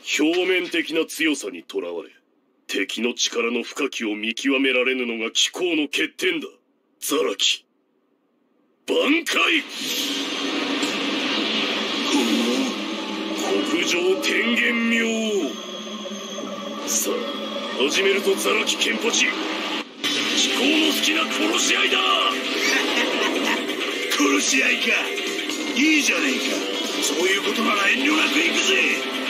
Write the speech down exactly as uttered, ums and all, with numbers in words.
表面的な強さにとらわれ、敵の力の深きを見極められぬのが貴公の欠点だ。ザラキ、挽回。国上天元妙。さあ始めるとザラキケンポチ。貴公の好きな殺し合いだ。 殺し合いか。いいじゃねえか。そういうことなら遠慮なく行くぜ。